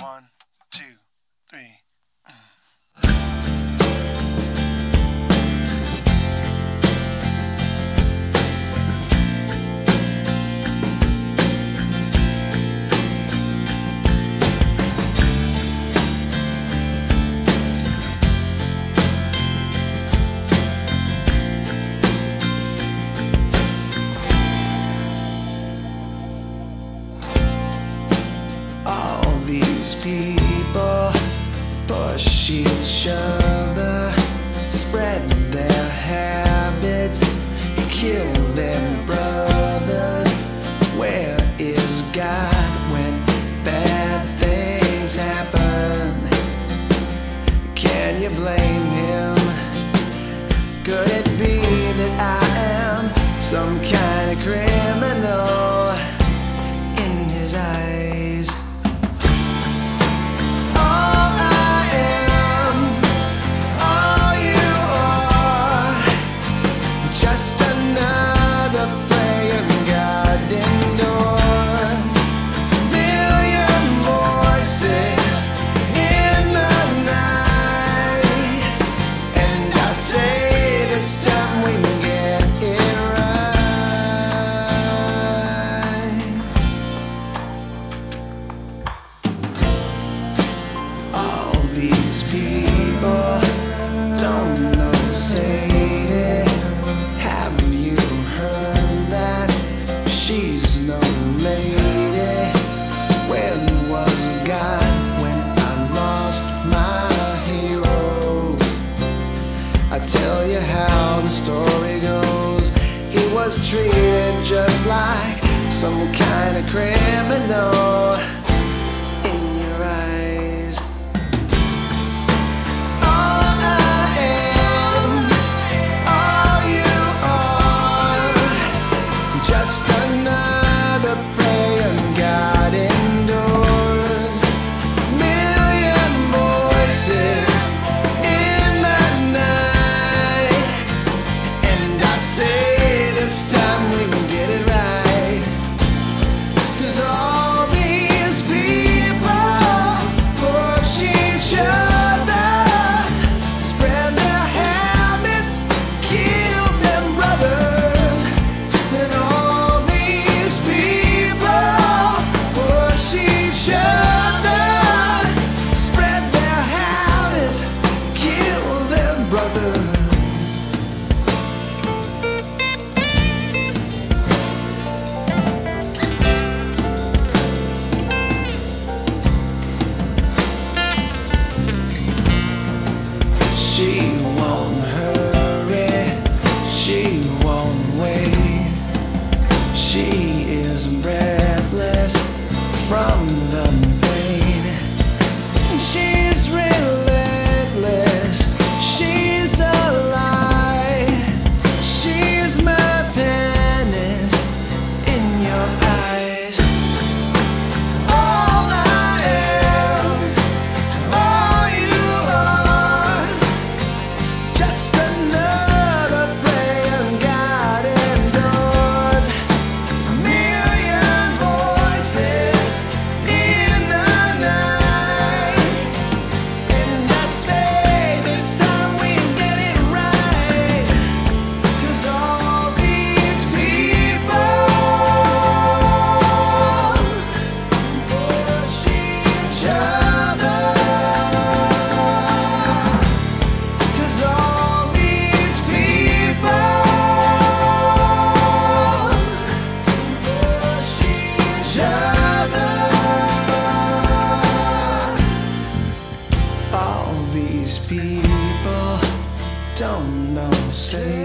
1, 2, 3. These people push each other, spread their habits, kill their brothers. Where is God when bad things happen? Can you blame him? Could it be that I am some kind of criminal in his eyes? These people don't know Sadie. Have you heard that she's no lady? When was God when I lost my heroes? I tell you how the story goes. He was treated just like some kind of criminal in your eyes. She won't hurry, she won't wait. She is breathless from the pain. She's relentless, she's a lie. She's my penance in your eyes. All I am, all you are, just another playing God indoors. A million voices in the night, and I say this time we get it right. 'Cause all these people push each other. 'Cause all these people push each other. All these people don't know Sadie.